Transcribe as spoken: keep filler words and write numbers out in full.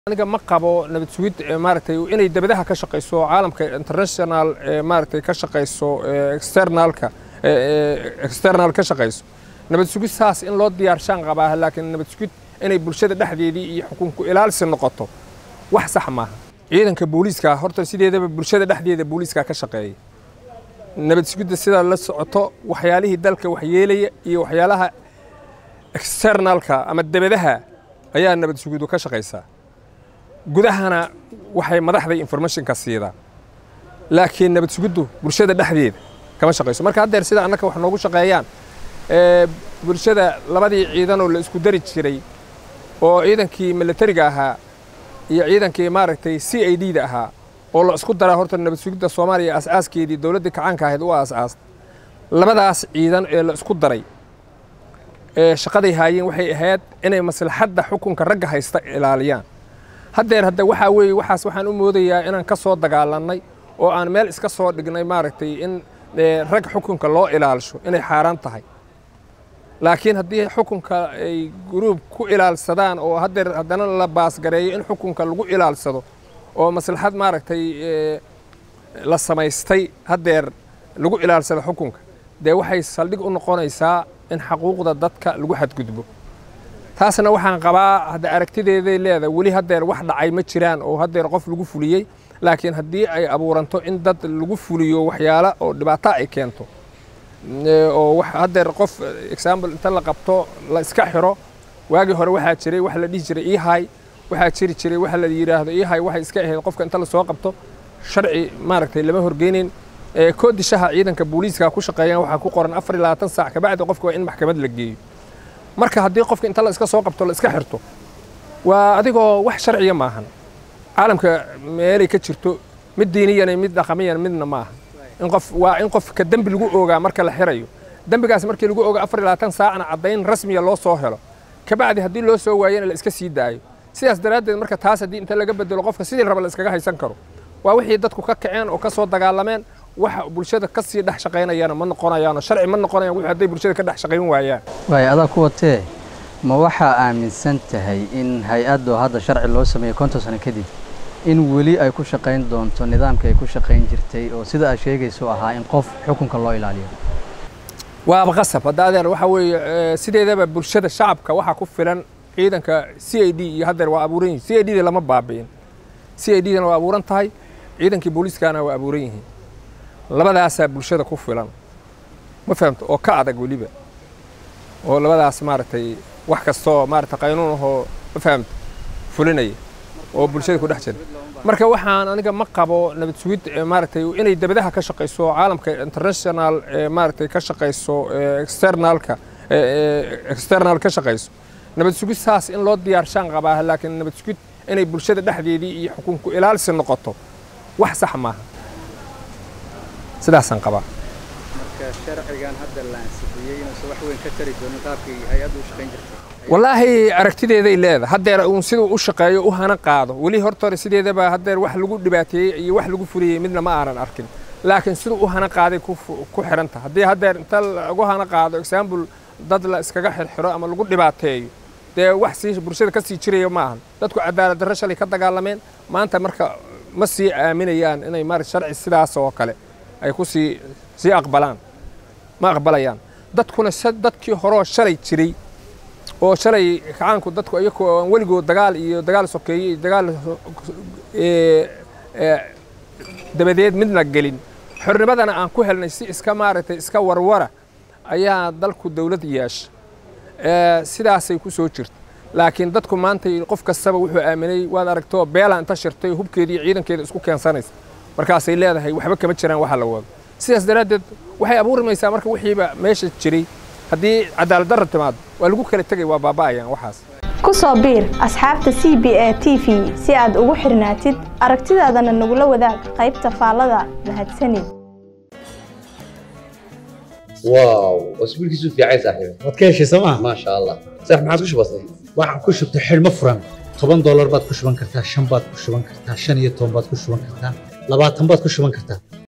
aniga ma qabo nabad sugid maaragtay inay dabadaha ka shaqeyso caalamka international maaragtay ka shaqeyso externalka external ka shaqeyso nabad sugid saas in loo diyaarshaan qabaa laakiin nabad sugid inay bulshada dhexdeedii iyo xukunku ilaalsi noqoto wax sax maaha ciidanka booliiska horta sideedaba bulshada dhexdeeda booliiska ka shaqeeya nabad sugidda sida la socoto waxyaalihii dalka wax yeelaya iyo waxyaalaha externalka ama dabadaha ayaa nabad sugidu ka shaqeysaa gudahana waxay madaxda informationka siida laakiin nabad sugiddu bulshada dhexdeeda kama shaqeyso marka hadda sida annaka wax noogu shaqeeyaan ee bulshada labadii ciidan oo la isku dari jiray oo ciidankii militariga ahaa iyo ciidankii maaragtay C I D da ahaa oo la isku daraa horta nabad sugidda Soomaaliya asaaskeedii dawladda kacaanka ahayd oo asaas labadaas ciidan ee la isku daray ee shaqaday haayeen waxay ahayd inay maslaxadda xukunka ragga haysta ilaaliyaan haddeer hadda waxa weey waxaas waxaan u moodayaa inaan ka soo dagaalanay oo aan meel iska soo dhignay maaragtay in rag xukunka loo ilaalisho inay xaraan tahay laakiin haddii xukunka ay group ku ilaalsadaan oo haddeer haddana la baas gareeyo in xukunka lagu ilaalsado oo maslaxad maaragtay la samaystay haddeer lagu ilaalsado xukunka dee waxay saldhig u noqonaysaa in xuquuqda dadka lagu xadgudbo taasna waxaan qabaa hadda aragtideeday leedahay wali haddeer wax dhacay ma jiraan oo haddeer qof lagu fuliyay laakiin haddii ay abuuranto in dad lagu fuliyo waxyaalo oo dhibaato ay keento oo wax haddeer qof example inta la qabto la iska xiro waagi hore waxaa jiray wax la dhihi jiray ihay waxaa jiri jiray wax la yiraahdo ihay waxay iska ahayd qofka inta la soo qabto sharci maaragtay lama horgeynin ee koodishaha ciidanka booliiska ku shaqeeyaan waxa ku qoran afar iyo labaatan saac ka bacdi qofka waa in maxkamad la geeyo marka haddii qofka inta la iska soo qabto la iska xirto waa adigoo wax sharciya maahan caalamka meelay ka jirto mid diiniyan mid dhaqamiyan midna maaha in qof waa in qofka dambi lagu oogaa marka la xirayo dambigaas markii lagu oogaa afar iyo labaatan saacna cadayn rasmiya loo soo helo ka bacdi haddii loo soo waayana la iska sii daayo sidaas daraaddeed marka taas haddii inta laga bedelo qofka sidii raba la iskaga haysan karo waa wixii dadku ka kaceen oo ka soo dagaalameen waxa bulshada ka sii dhex shaqeynayaan ma noqonayaan sharci ma noqonayaan wixii haday bulshada ka dhex shaqeyn waayaan way adag ku watee ma waxa aaminsan tahay in hay'addu hadda sharci loo sameeyo konton sano kadib in wali ay ku shaqeyn doonto nidaamka ay ku shaqeyn jirtay oo sida ay sheegayso ahaa in qof xukunka loo ilaaliyo waa qasab hadda waxa weeye sideedaba bulshada shacabka waxa ku filan ciidanka C I D iyo hadda waa abuuran C I D lama baabiin C I D na waa abuuran tahay ciidankii booliiskana waa abuuran yihiin labadaas bulshada ku filan ma fahamto oo ka adag waliba oo labadaas maartay wax kasto maartay qaynuun oo ma fahamto fulinay oo bulshada ku dhex jira marka waxaan aniga ma qabo nabad sugid maartay inay dabadaha ka shaqeyso caalamka international maartay ka shaqeyso externalka external ka shaqeyso nabad sugid saas in loo diyaarshaan qabaa laakiin nabad sugid inay bulshada dhexdeedii iyo xukunku ilaalsi noqoto wax sax maaha sidaasan qabaa marka sharcigan hadda la ansixiyay inuu soo wax weyn ka tari doono qaabkii hay'addu u shaqeyn jirtay wallaahi aragtideeday leedahay haddeer uu sidoo u shaqeeyo u hana qaado wali horta sideedaba haddeer wax lagu dhibaateeyay iyo wax lagu fuliyay midna ma aanan arkin laakiin sidoo u hana qaaday ku ku xiranta haddii haddeer inta lagu hana qaado example dad la iskaga xirxiro ama lagu dhibaateeyo dee wax si bulshada ka sii jiray ma ahan dadku cadaalad darro shalay ka dagaalameen maanta marka ma sii aaminayaan inay mar sharci sidaas oo kale ay ku sii sii aqbalaan ma aqbalayaan dadkuna dadkii hore shalay jiray oo shalay kacaanku dadku ayagoo aan weligood dagaal iyo dagaal sokeeyay dagaal ee dabadeed midna gelin xornimadana aan ku helnay si iska maaragtay iska warwara ayaa dalku dawlad yeeshay ee sidaasay ku soo jirto laakiin dadku maanta qof kastaba wuxuu aaminay waad aragto beela inta shirtay hubkeedii ciidankeeda isku keensanaysa markaasay leedahay waxba kama jiraan waxa la wado sidaas daraaddeed waxay abuurmaysaa marka wixiiba meesha jiray haddii cadaalad darro timaado waa lagu kala tegay waa baaba'ayaan waxaas ku soo biir asxaabta C B A T V si aad ugu xirnaatid aragtidaadana nagula wadaag qaybta faallada mahadsanid واو اسبوعك يسوي في عيسى صاحبي waad ka heshay sooma ما شاء الله صح ما عاد وش بصير waxaan ku shubtay xilmo furan toban dollar baad ku shuban kartaa shan baad ku shuban kartaa shan iyo toban baad ku shuban kartaa labaatan baad ku shuban kartaa